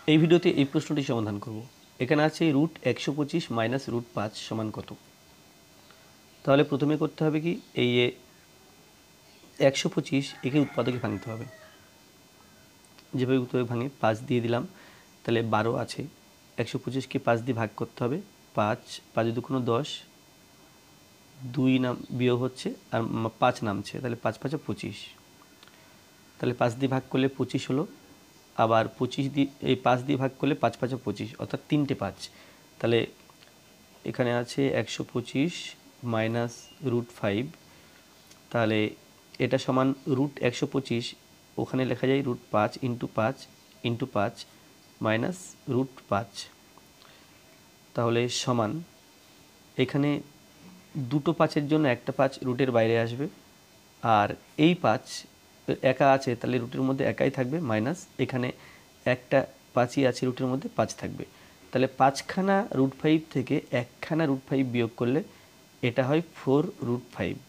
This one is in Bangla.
এই ভিডিওতে এই প্রশ্নটি সমাধান করব। এখানে আছে √125 মাইনাস √5 সমান কত। তাহলে প্রথমে করতে হবে কি, এই 125 একে উৎপাদকে ভাঙতে হবে। যেভাবে উৎপাদকে ভাঙে 5 দিয়ে দিলাম, তাহলে 12 আছে। 125কে 5 দিয়ে ভাগ করতে হবে। 5 5 2 10, 2 নাম বিয়োগ হচ্ছে আর 5 নামছে, তাহলে 5 5 25। তাহলে 5 দিয়ে ভাগ করলে 25 হলো। আবার 25 দিয়ে এই 5 দিয়ে ভাগ করলে 5 5 25, অর্থাৎ 3টে 5। তাহলে এখানে আছে 125 মাইনাস √5। তাহলে এটা সমান √125, ওখানে লেখা যায় √5 ইন্টু 5 ইন্টু 5 মাইনাস √5। তাহলে সমান, এখানে দুটো 5-এর জন্য একটা 5 রুটের বাইরে আসবে, আর এই 5 একা আছে, তাহলে রুটের মধ্যে একাই থাকবে, মাইনাস এখানে একটা 5ই আছে, রুটের মধ্যে 5 থাকবে। তাহলে 5খানা √5 থেকে 1খানা √5 বিয়োগ করলে এটা হয় 4√5।